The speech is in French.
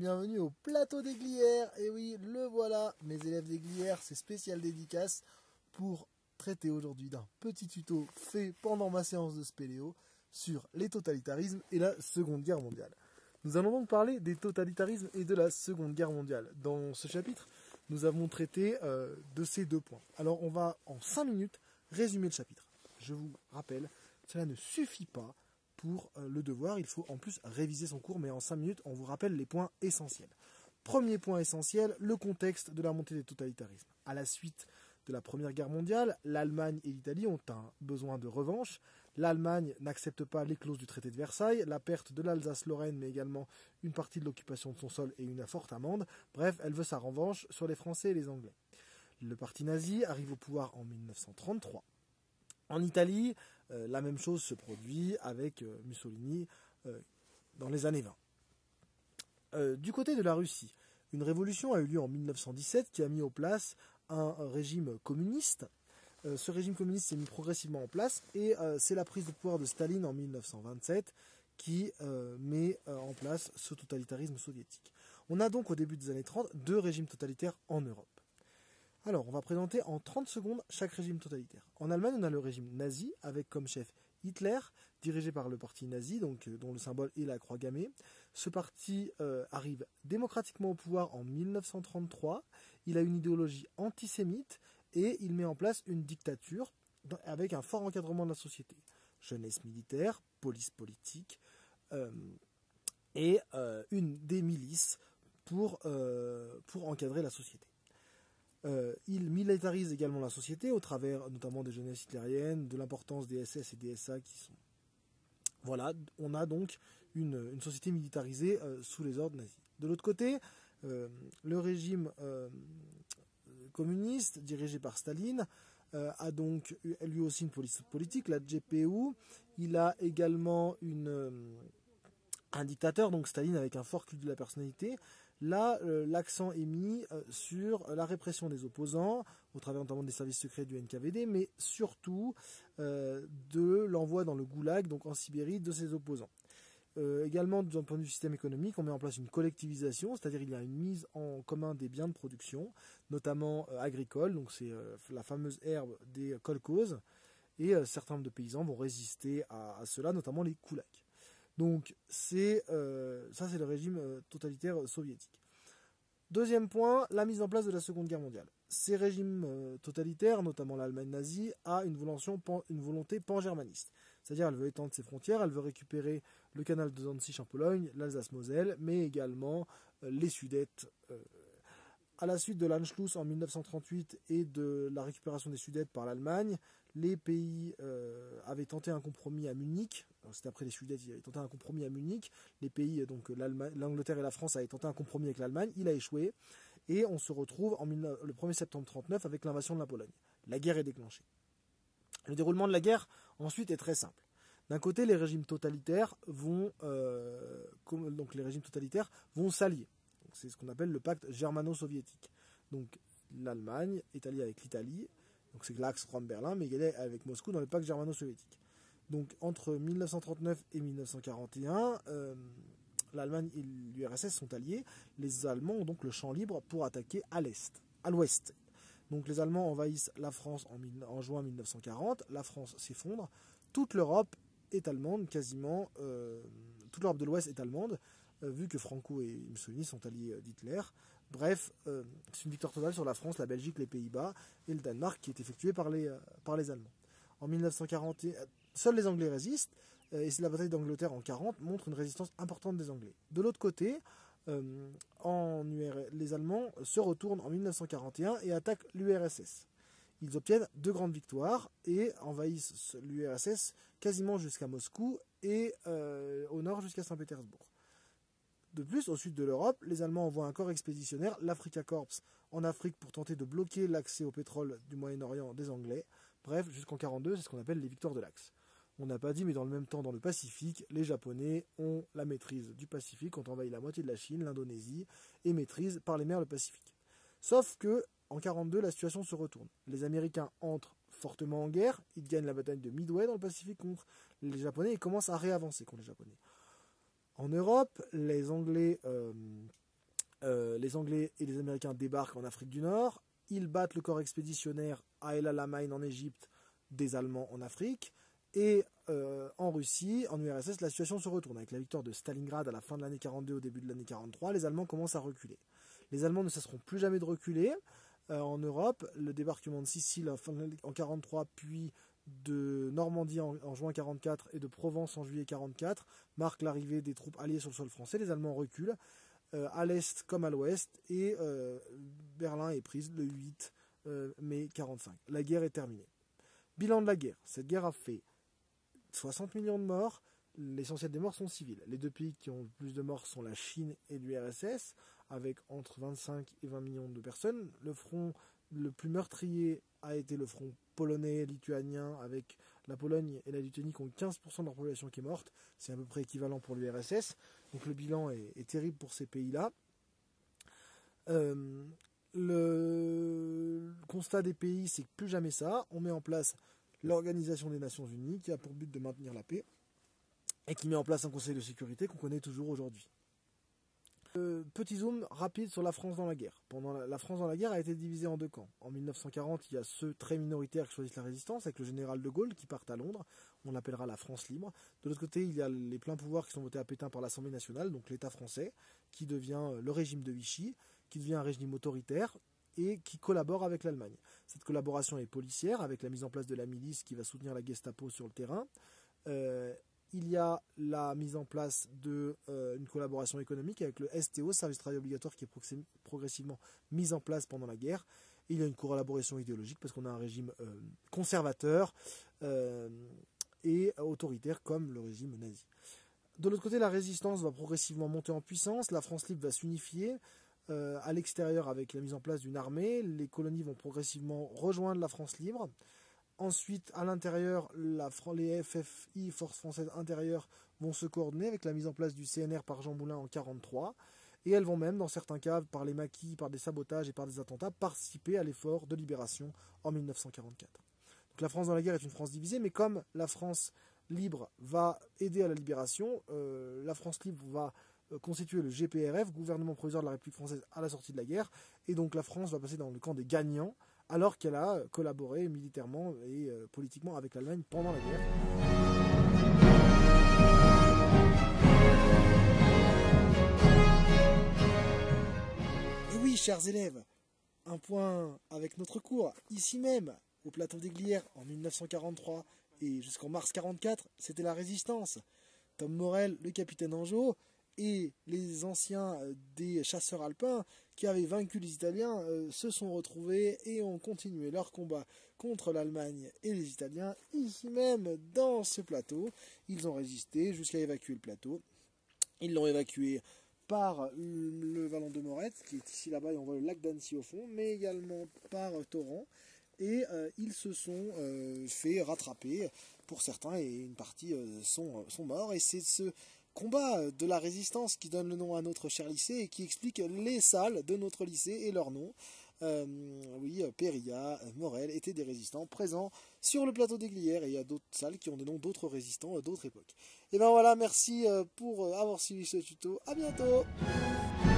bienvenue au plateau des Glières. Et oui, le voilà, mes élèves des Glières, c'est spécial dédicace pour traiter aujourd'hui d'un petit tuto fait pendant ma séance de spéléo sur les totalitarismes et la Seconde Guerre mondiale. Nous allons donc parler des totalitarismes et de la Seconde Guerre mondiale. Dans ce chapitre, nous avons traité de ces deux points. Alors on va en 5 minutes résumer le chapitre. Je vous rappelle, cela ne suffit pas pour le devoir, il faut en plus réviser son cours, mais en 5 minutes, on vous rappelle les points essentiels. Premier point essentiel, le contexte de la montée des totalitarismes. À la suite de la Première Guerre mondiale, l'Allemagne et l'Italie ont un besoin de revanche. L'Allemagne n'accepte pas les clauses du traité de Versailles, la perte de l'Alsace-Lorraine, mais également une partie de l'occupation de son sol et une forte amende. Bref, elle veut sa revanche sur les Français et les Anglais. Le parti nazi arrive au pouvoir en 1933. En Italie, la même chose se produit avec Mussolini dans les années 20. Du côté de la Russie, une révolution a eu lieu en 1917 qui a mis en place un régime communiste. Ce régime communiste s'est mis progressivement en place et c'est la prise de pouvoir de Staline en 1927 qui met en place ce totalitarisme soviétique. On a donc au début des années 30 deux régimes totalitaires en Europe. Alors, on va présenter en 30 secondes chaque régime totalitaire. En Allemagne, on a le régime nazi, avec comme chef Hitler, dirigé par le parti nazi, donc, dont le symbole est la croix gammée. Ce parti arrive démocratiquement au pouvoir en 1933. Il a une idéologie antisémite et il met en place une dictature avec un fort encadrement de la société. Jeunesse militaire, police politique et des milices pour encadrer la société. Il militarise également la société au travers notamment des jeunesses hitlériennes, de l'importance des SS et des SA qui sont... Voilà, on a donc une société militarisée sous les ordres nazis. De l'autre côté, le régime communiste dirigé par Staline a donc lui aussi une police politique, la GPU. Il a également un dictateur, donc Staline, avec un fort culte de la personnalité. Là, l'accent est mis sur la répression des opposants, au travers notamment des services secrets du NKVD, mais surtout de l'envoi dans le goulag, donc en Sibérie, de ses opposants. Également, d'un point de vue système économique, on met en place une collectivisation, c'est-à-dire il y a une mise en commun des biens de production, notamment agricoles, donc c'est la fameuse herbe des kolkhozes, et certains nombre de paysans vont résister à cela, notamment les koulaks. Donc ça c'est le régime totalitaire soviétique. Deuxième point, la mise en place de la Seconde Guerre mondiale. Ces régimes totalitaires, notamment l'Allemagne nazie, a une volonté pan-germaniste. C'est-à-dire elle veut étendre ses frontières, elle veut récupérer le canal de Danzig en Pologne, l'Alsace-Moselle, mais également les Sudètes. À la suite de l'Anschluss en 1938 et de la récupération des Sudètes par l'Allemagne, les pays avaient tenté un compromis à Munich. C'était après les Sudètes, ils avaient tenté un compromis à Munich. Les pays, donc l'Angleterre et la France, avaient tenté un compromis avec l'Allemagne. Il a échoué. Et on se retrouve le 1er septembre 1939 avec l'invasion de la Pologne. La guerre est déclenchée. Le déroulement de la guerre, ensuite, est très simple. D'un côté, les régimes totalitaires vont s'allier. C'est ce qu'on appelle le pacte germano-soviétique. Donc l'Allemagne est alliée avec l'Italie, donc c'est l'axe Rome-Berlin, mais elle est avec Moscou dans le pacte germano-soviétique. Donc entre 1939 et 1941, l'Allemagne et l'URSS sont alliés. Les Allemands ont donc le champ libre pour attaquer à l'ouest. Donc les Allemands envahissent la France en juin 1940, la France s'effondre, toute l'Europe est allemande, quasiment, toute l'Europe de l'Ouest est allemande, vu que Franco et Mussolini sont alliés d'Hitler. Bref, c'est une victoire totale sur la France, la Belgique, les Pays-Bas et le Danemark qui est effectuée par les Allemands. En 1940, seuls les Anglais résistent, et la bataille d'Angleterre en 1940 montre une résistance importante des Anglais. De l'autre côté, les Allemands se retournent en 1941 et attaquent l'URSS. Ils obtiennent 2 grandes victoires et envahissent l'URSS quasiment jusqu'à Moscou et au nord jusqu'à Saint-Pétersbourg. De plus, au sud de l'Europe, les Allemands envoient un corps expéditionnaire, l'Africa Corps, en Afrique pour tenter de bloquer l'accès au pétrole du Moyen-Orient des Anglais. Bref, jusqu'en 1942, c'est ce qu'on appelle les victoires de l'Axe. On n'a pas dit, mais dans le même temps, dans le Pacifique, les Japonais ont la maîtrise du Pacifique, ont envahi la moitié de la Chine, l'Indonésie, et maîtrisent par les mers le Pacifique. Sauf que, en 1942, la situation se retourne. Les Américains entrent fortement en guerre, ils gagnent la bataille de Midway dans le Pacifique contre les Japonais et commencent à réavancer contre les Japonais. En Europe, les Anglais les Anglais et les Américains débarquent en Afrique du Nord. Ils battent le corps expéditionnaire à El Alamein en Égypte des Allemands en Afrique. Et en Russie, en URSS, la situation se retourne. Avec la victoire de Stalingrad à la fin de l'année 42, au début de l'année 43, les Allemands commencent à reculer. Les Allemands ne cesseront plus jamais de reculer. En Europe, le débarquement de Sicile en 43, puis de Normandie en juin 44 et de Provence en juillet 44 marque l'arrivée des troupes alliées sur le sol français. Les Allemands reculent à l'est comme à l'ouest et Berlin est prise le 8 mai 45. La guerre est terminée. Bilan de la guerre. Cette guerre a fait 60 millions de morts. L'essentiel des morts sont civils. Les deux pays qui ont le plus de morts sont la Chine et l'URSS, avec entre 25 et 20 millions de personnes. Le front le plus meurtrier a été le front polonais, lituanien, avec la Pologne et la Lituanie qui ont 15% de leur population qui est morte. C'est à peu près équivalent pour l'URSS. Donc le bilan est terrible pour ces pays-là. Le constat des pays, c'est que plus jamais ça. On met en place l'Organisation des Nations Unies qui a pour but de maintenir la paix et qui met en place un conseil de sécurité qu'on connaît toujours aujourd'hui. Petit zoom rapide sur la France dans la guerre. La France dans la guerre a été divisée en deux camps. En 1940, il y a ceux très minoritaires qui choisissent la résistance, avec le général de Gaulle qui partent à Londres. On l'appellera la France libre. De l'autre côté, il y a les pleins pouvoirs qui sont votés à Pétain par l'Assemblée nationale, donc l'État français, qui devient le régime de Vichy, qui devient un régime autoritaire et qui collabore avec l'Allemagne. Cette collaboration est policière, avec la mise en place de la milice qui va soutenir la Gestapo sur le terrain. Il y a la mise en place d'une collaboration économique avec le STO, Service de travail obligatoire, qui est progressivement mis en place pendant la guerre. Et il y a une collaboration idéologique parce qu'on a un régime conservateur et autoritaire comme le régime nazi. De l'autre côté, la résistance va progressivement monter en puissance, la France libre va s'unifier à l'extérieur avec la mise en place d'une armée, les colonies vont progressivement rejoindre la France libre. Ensuite, à l'intérieur, les FFI, Forces françaises intérieures, vont se coordonner avec la mise en place du CNR par Jean Moulin en 1943. Et elles vont même, dans certains cas, par les maquis, par des sabotages et par des attentats, participer à l'effort de libération en 1944. Donc la France dans la guerre est une France divisée, mais comme la France libre va aider à la libération, la France libre va constituer le GPRF, gouvernement provisoire de la République française à la sortie de la guerre, et donc la France va passer dans le camp des gagnants, alors qu'elle a collaboré militairement et politiquement avec l'Allemagne pendant la guerre. Et oui, chers élèves, un point avec notre cours, ici même, au plateau des Glières, en 1943 et jusqu'en mars 1944, c'était la résistance. Tom Morel, le capitaine Angeau, et les anciens des chasseurs alpins qui avaient vaincu les Italiens se sont retrouvés et ont continué leur combat contre l'Allemagne et les Italiens ici même dans ce plateau. Ils ont résisté jusqu'à évacuer le plateau. Ils l'ont évacué par le vallon de Morette qui est ici là-bas et on voit le lac d'Annecy au fond, mais également par Torrent. Et ils se sont fait rattraper pour certains et une partie sont morts. Et c'est ce combat de la résistance qui donne le nom à notre cher lycée et qui explique les salles de notre lycée et leurs noms. Oui, Périlla, Morel étaient des résistants présents sur le plateau des Glières et il y a d'autres salles qui ont des noms d'autres résistants d'autres époques. Et ben voilà, merci pour avoir suivi ce tuto. À bientôt.